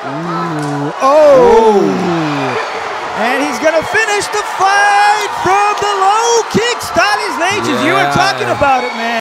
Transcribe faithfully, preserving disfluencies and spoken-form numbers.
Ooh. Oh! And he's going to finish the fight from the low kick. Stylish Nations, you were talking about it, man.